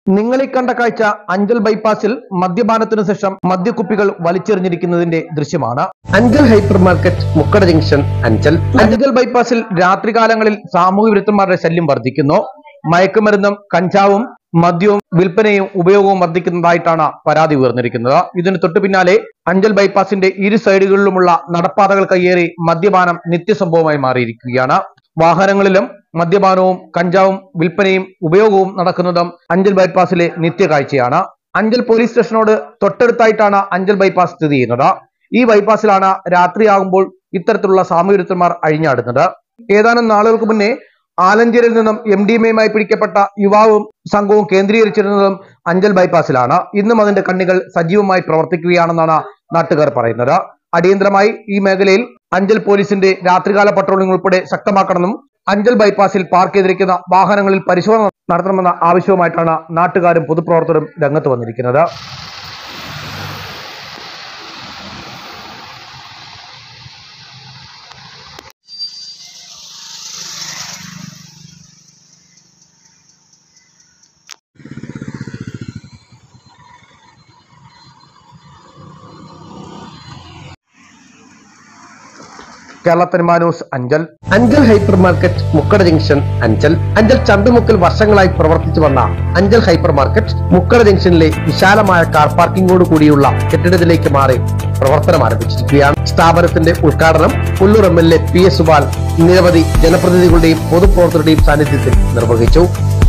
നിങ്ങളീ കണ്ട കാഴ്ച അഞ്ചൽ ബൈപ്പാസിൽ മദ്യപാനത്തിനു ശേഷം മദ്യക്കുപ്പികൾ വലിച്ചെറിഞ്ഞിരിക്കുന്നതിന്റെ ദൃശ്യമാണ്. Anchal hyper market, Mukkada junction, Anchal ബൈപ്പാസിൽ രാത്രികാലങ്ങളിൽ സാമൂഹ്യ വിരുദ്ധന്മാരുടെ ശല്യം വർദ്ധിക്കുന്നു. മയക്കുമരുന്നും കഞ്ചാവും മദ്യവും വിൽപ്പനയും ഉപയോഗവും വർദ്ധിക്കുന്നതായിട്ടാണ് പരാതി ഉയർന്നിരിക്കുന്നത്. ഇതിന് തൊട്ടു പിന്നാലെ അഞ്ചൽ ബൈപ്പാസിന്റെ ഇരു സൈഡുകളിലുമുള്ള നടപ്പാതകൾ കയ്യേറി മദ്യപാനം നിത്യസംഭവമായി മാറിയിരിക്കുകയാണ്. വാഹനങ്ങളിലും മദ്യപാനവും കഞ്ചാവും വിൽപ്പനയും ഉപയോഗവും നടക്കുന്നതും അഞ്ചൽ ബൈപ്പാസിലെ നിത്യകാഴ്ചയാണ്. അഞ്ചൽ പോലീസ് സ്റ്റേഷനോട് തൊട്ടടുത്തായിട്ടാണ് അഞ്ചൽ ബൈപ്പാസ് സ്ഥിതി ചെയ്യുന്നത്. ഈ ബൈപ്പാസിലാണ് രാത്രിയാകുമ്പോൾ ഇത്തരത്തിലുള്ള സാമൂഹ്യവിരുദ്ധന്മാർ അഴിഞ്ഞാടുന്നത്. ഏതാനും നാളുകൾക്ക് മുന്നേ ആലഞ്ചേരിയിൽ നിന്നും MDMA പിടിക്കപ്പെട്ട യുവാവും സംഘവും കേന്ദ്രീകരിച്ചിരുന്നതും അഞ്ചൽ ബൈപ്പാസിലാണ്. ഇന്നും അതിന്റെ കണ്ണികൾ സജീവമായി പ്രവർത്തിക്കുകയാണെന്നാണ് നാട്ടുകാർ പറയുന്നത്. അടിയന്തരമായി ഈ മേഖലയിൽ അഞ്ചൽ പോലീസിന്റെ രാത്രികാല പട്രോളിംഗ് ഉൾപ്പെടെ ശക്തമാക്കണമെന്നും അഞ്ചൽ ബൈപ്പാസിൽ പാർക്ക് ചെയ്തിരിക്കുന്ന വാഹനങ്ങളിൽ പരിശോധന നടത്തണമെന്ന ആവശ്യവുമായിട്ടാണ് നാട്ടുകാരും പൊതുപ്രവർത്തകരും രംഗത്ത് വന്നിരിക്കുന്നത്. Kerala Thanima news Anchal. Anchal hyper market, Mukkada junction, Anchal ചന്തമുക്കിൽ വർഷങ്ങളായി പ്രവർത്തിച്ചു വന്ന അഞ്ചൽ ഹൈപ്പർ മാർക്കറ്റ് മുക്കട ജംഗ്ഷനിലെ വിശാലമായ കാർ പാർക്കിംഗോട് കൂടിയുള്ള കെട്ടിടത്തിലേക്ക് മാറി പ്രവർത്തനം ആരംഭിച്ചിരിക്കുകയാണ്. സ്ഥാപനത്തിന്റെ ഉദ്ഘാടനം പുല്ലൂർ MLA PS സുബാൽ നിരവധി ജനപ്രതിനിധികളുടെയും പൊതുപ്രവർത്തകരുടെയും സാന്നിധ്യത്തിൽ നിർവഹിച്ചു.